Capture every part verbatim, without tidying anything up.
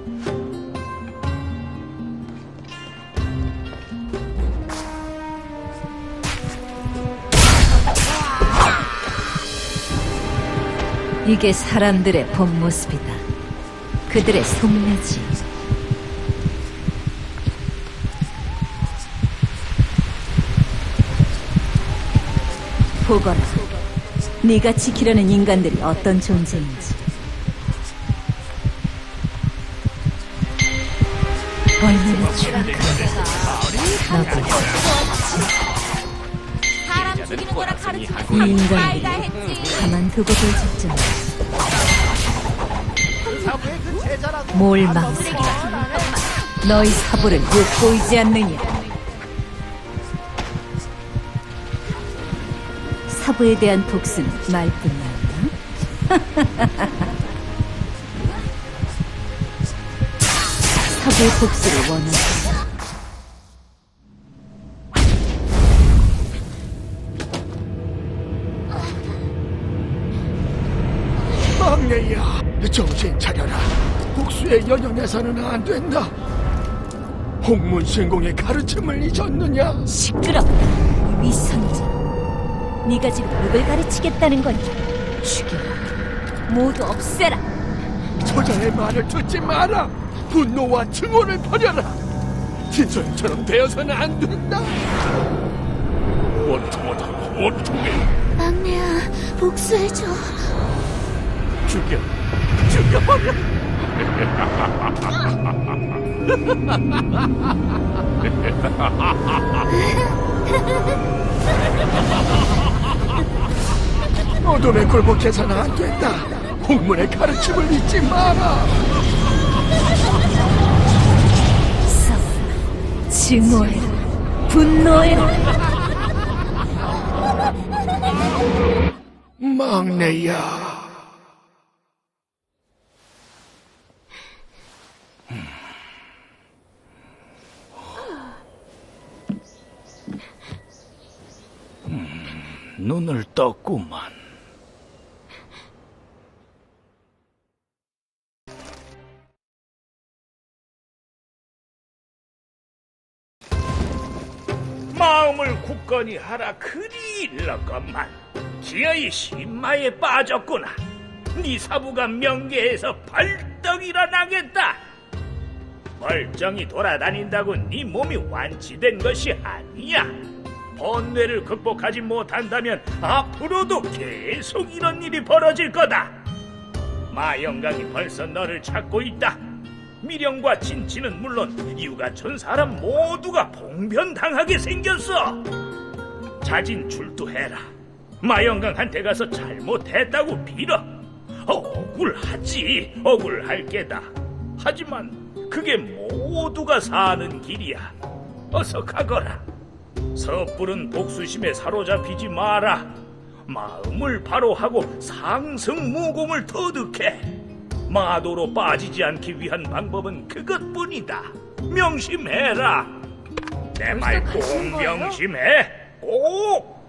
이게 사람들의 본 모습이다. 그들의 속내지. 보거라. 네가 지키려는 인간들이 어떤 존재인지. 벌레를 추락하라. 너도 사람 죽이는 거라 가르치면서 이 인간들이 다 했지. 가만두고 볼 작전. 뭘 망설여. 너희 사부를 못 보이지 않느냐. 사부에 대한 복수는 말뿐이었나? 사부의 복수를 원하지. 막내야, 정신 차려라. 복수에 연연해서는 안 된다. 홍문신공의 가르침을 잊었느냐? 시끄럽다, 이 위선자. 네가 지금 누굴 가르치겠다는 거니? 죽여, 모두 없애라. 저자의 말을 듣지 마라. 분노와 증오를 버려라. 진솔처럼 되어서는 안 된다. 원통하다, 원통해. 막내야, 복수해줘. 죽여, 죽여버려. 어둠에 굴복해서는 안 된다. 홍문의 가르침을 잊지 마라. 싸워라, 증오해라, 분노해라. 막내야. 눈을 떴구만. 마음을 굳건히 하라. 그리 일렀건만 기어이 신마에 빠졌구나. 네 사부가 명계에서 벌떡 일어나겠다. 멀쩡히 돌아다닌다고 네 몸이 완치된 것이 아니야. 번뇌를 극복하지 못한다면 앞으로도 계속 이런 일이 벌어질 거다. 마영강이 벌써 너를 찾고 있다. 미령과 진치는 물론 유가촌 사람 모두가 봉변당하게 생겼어. 자진 출두해라. 마영강한테 가서 잘못했다고 빌어. 억울하지, 억울할 게다. 하지만 그게 모두가 사는 길이야. 어서 가거라. 섣부른 복수심에 사로잡히지 마라. 마음을 바로 하고 상승무공을 터득해. 마도로 빠지지 않기 위한 방법은 그것뿐이다. 명심해라. 내 말 꼭 명심해. 꼭.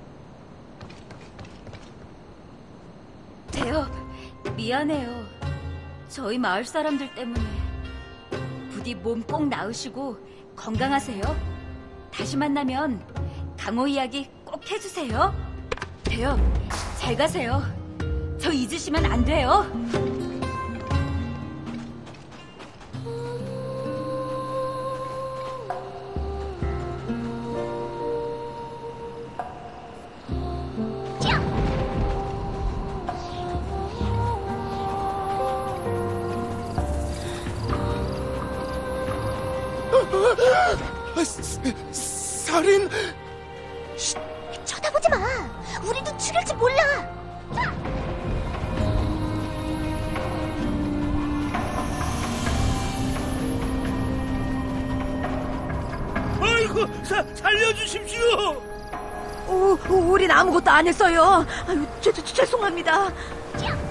대엽, 미안해요. 저희 마을 사람들 때문에. 부디 몸 꼭 나으시고 건강하세요. 다시 만나면 강호 이야기 꼭 해주세요. 대엽, 잘 가세요. 저 잊으시면 안 돼요. 살인? 쉿, 쳐다보지 마. 우리도 죽일지 몰라. 아이고, 사, 살려주십시오. 오, 우린 아무것도 안 했어요. 아유, 죄, 죄, 죄송합니다.